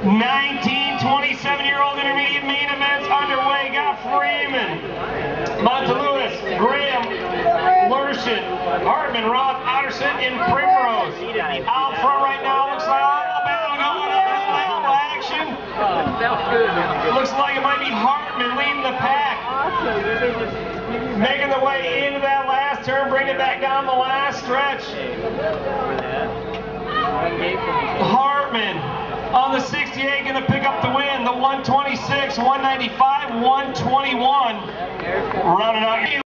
27-year-old intermediate main events underway. Got Freeman, Montelewis, Graham, Lurshin, Hartman, Roth, Otterson, and Primrose. Out front right now looks like Alabama going on Alabama action. Looks like it might be Hartman leading the pack. Making the way into that last turn, bringing it back down the last stretch. Hartman on the 68 going to pick up the win. The 126, 195, 121. Running out.